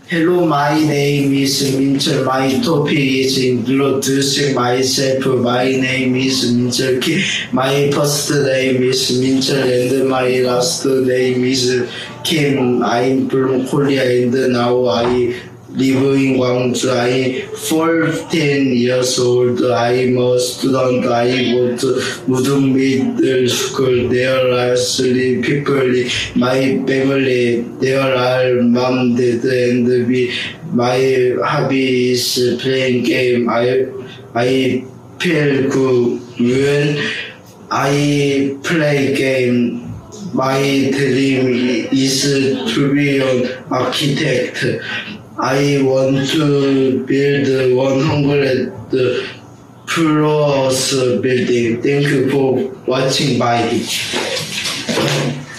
Hello, my name is Minchel. My topic is introducing myself. My name is Minchel. My first name is Minchel and my last name is Kim. I'm from Korea and now I live in Gwangju. I'm 14 years old. I'm a student. I go to Mudung Middle School. There are 3 people in my family. There are mom, dad, and me. My hobby is playing game. I feel good when I play game. My dream is to be an architect. I want to build 100 floors building. Thank you for watching. Bye.